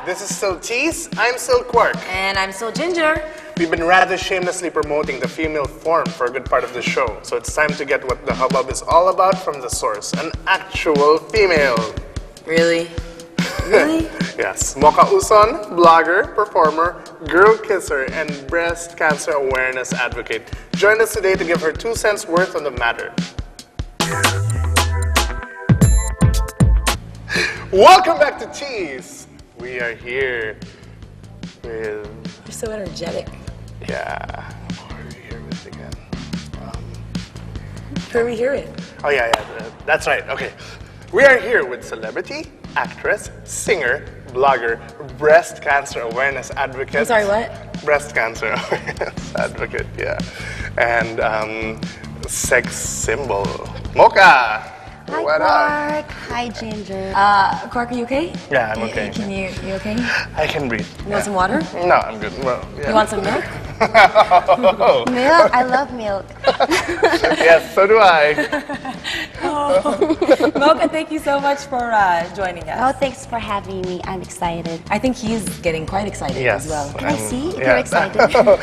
This is still Tease, I'm still Quark. And I'm still Ginger. We've been rather shamelessly promoting the female form for a good part of the show, so it's time to get what the hubbub is all about from the source, an actual female. Really? Really? Yes, Mocha Uson, blogger, performer, girl kisser, and breast cancer awareness advocate. Join us today to give her 2 cents worth on the matter. Welcome back to Tease. We are here with... You're so energetic. Yeah, what are we here with again? Where we hear it? Oh yeah, that's right, okay. We are here with celebrity, actress, singer, blogger, breast cancer awareness advocate. I'm sorry, what? Breast cancer awareness advocate, yeah. And sex symbol, Mocha. Hi, What Quark. Hi, Ginger. Quark, are you okay? Yeah, I'm okay. You okay? I can breathe. You want some water? No, I'm good. Well, yeah. You want some milk? Milk? I love milk. Yes, so do I. Mocha, thank you so much for joining us. Oh, thanks for having me. I'm excited. I think he's getting quite excited Yes. as well. Can I see if yeah. you're excited?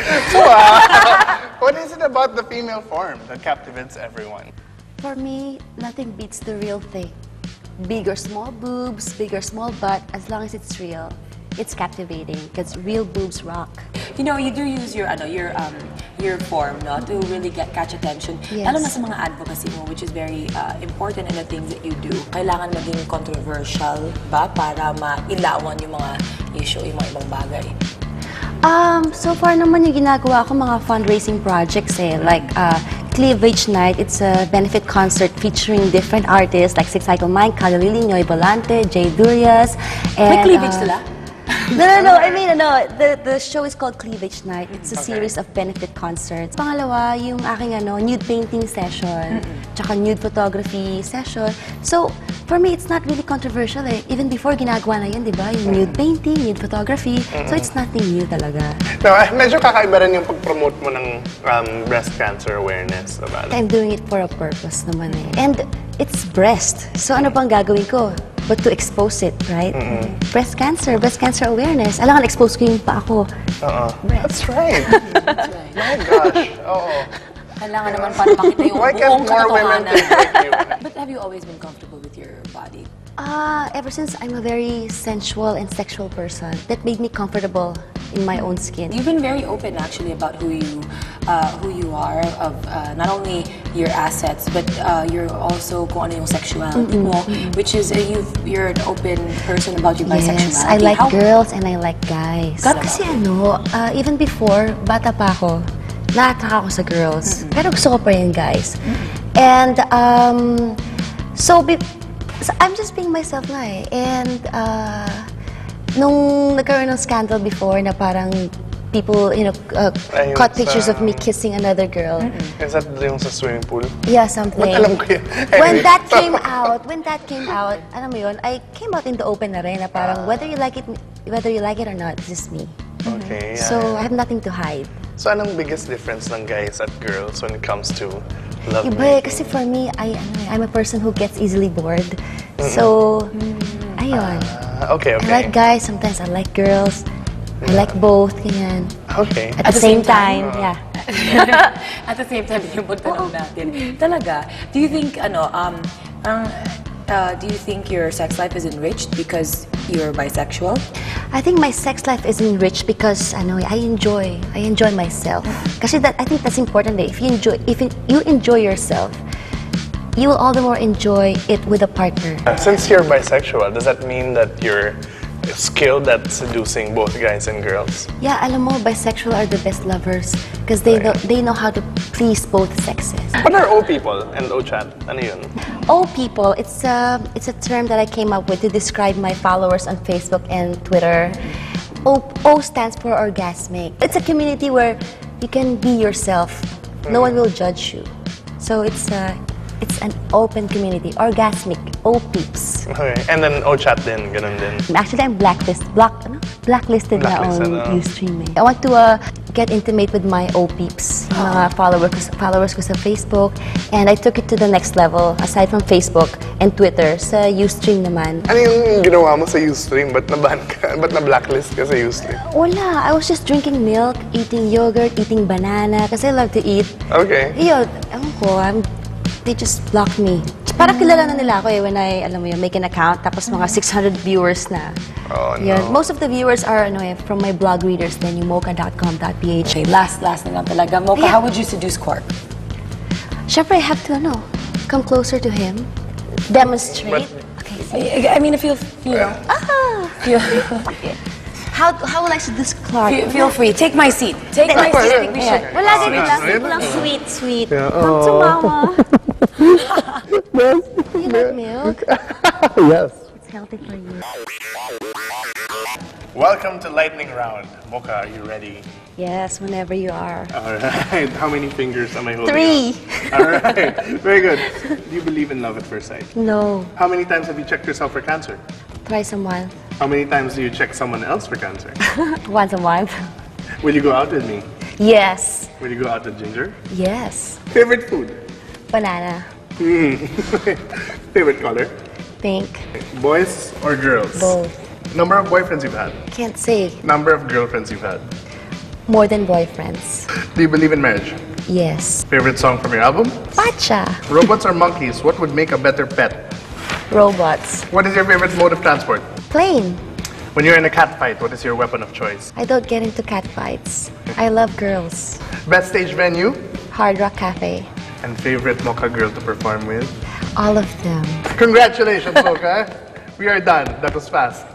What is it about the female form that captivates everyone? For me, nothing beats the real thing. Big or small boobs, big or small butt, as long as it's real, it's captivating because real boobs rock. You know, you do use your form, no, to really catch attention. Yes. Lalo na sa mga advocacy mo, which is very important in the things that you do. Kailangan maging controversial ba para mailawan yung mga issue, yung mga ibang bagay? So far naman yung ginagawa ko mga fundraising projects like Cleavage Night. It's a benefit concert featuring different artists like Six Cycle Mike, Calilili, Noy Volante, Jay Durias. May cleavage sila? No. I mean, the show is called Cleavage Night. It's a series of benefit concerts. Pangalawa, yung aking nude painting session, tsaka nude photography session. So, for me, it's not really controversial eh. Even before, ginagawa na yun, di ba? Yung nude painting, nude photography. So, it's nothing new talaga. No, medyo kakaiba rin yung pag-promote mo ng breast cancer awareness. Diba? I'm doing it for a purpose naman eh. And it's breast. So, ano pang gagawin ko? But to expose it, right? Breast cancer awareness. Alangan, expose ko yung pa ako. That's right. My gosh. Oo. Kailangan naman para makita yung Why can't buong more women katotohanan. think like you? But have you always been comfortable with your body? Ever since I'm a very sensual and sexual person, that made me comfortable in my own skin. You've been very open actually about who you are, of not only your assets, but you're also kung ano yung sexuality mo, which is you're an open person about your bisexuality. Yes, I like girls and I like guys. Kasi even before, bata pa ako, nakakaka ako sa girls. Pero gusto ko pa rin guys. And so I'm just being myself na eh. And nung nagkaroon ng scandal before na parang people, caught pictures of me kissing another girl. Is that yung sa swimming pool? Yeah, something. Ba't alam ko yun? When that came out, alam mo yun, I came out in the open na rin na parang whether you like it or not, this is me. Okay, yeah. So I have nothing to hide. So anong biggest difference ng guys at girls when it comes to love Iba making? kasi for me, I'm a person who gets easily bored. So, ayun. Okay. I like guys, sometimes I like girls. I like both, ganyan. Okay. At the same time, yeah. At the same time, yung tanong natin. Talaga, do you think, do you think your sex life is enriched because you're bisexual? I think my sex life is enriched because I enjoy myself. Kasi I think that's important. If you enjoy yourself, you will all the more enjoy it with a partner. Since you're bisexual, does that mean that you're skilled at seducing both guys and girls? Yeah, alam mo, bisexual are the best lovers because they know how to please both sexes. What are O people and O chat? Ano yun? O people, it's a term that I came up with to describe my followers on Facebook and Twitter. O stands for orgasmic. It's a community where you can be yourself. No one will judge you. So it's It's an open community, orgasmic, O-Peeps. Okay. And then Ochat din, ganun din. Actually, I'm blacklisted Blacklisted, na on Ustream. I want to get intimate with my O-Peeps, yung mga followers ko sa Facebook. And I took it to the next level, aside from Facebook and Twitter, sa Ustream naman. Ano yung ginawa mo sa Ustream? Ba't na-ban ka? Ba't na-blacklist ka sa Ustream? Wala, I was just drinking milk, eating yogurt, eating banana, kasi I love to eat. Okay. Yun, ewan ko, they just blocked me. Parang kilala na nila ako when I, alam mo yun, make an account, tapos mga 600 viewers na. Oh, no. Yun. Most of the viewers are from my blog readers, then yung mocha.com.ph. Okay, last na lang talaga. Mocha, how would you seduce Quark? Syempre, I have to, come closer to him, demonstrate. I mean, if you know. How will I seduce Clark? Feel free. Take my seat. Take my seat. Wala din lang. Sweet. Come to mama. You like milk? Yes. It's healthy for you. Welcome to Lightning Round. Mocha, are you ready? Yes, whenever you are. All right. How many fingers am I holding? 3. All right. Very good. Do you believe in love at first sight? No. How many times have you checked yourself for cancer? Twice a month. How many times do you check someone else for cancer? Once a month. Will you go out with me? Yes. Will you go out with Ginger? Yes. Favorite food? Banana. Favorite color? Pink. Boys or girls? Both. Number of boyfriends you've had? Can't say. Number of girlfriends you've had? More than boyfriends. Do you believe in marriage? Yes. Favorite song from your album? Pacha. Robots or monkeys? What would make a better pet? Robots. What is your favorite mode of transport? Plane. When you're in a cat fight, what is your weapon of choice? I don't get into cat fights. I love girls. Best stage venue? Hard Rock Cafe. And favorite Mocha girl to perform with? All of them. Congratulations, Mocha. We are done. That was fast.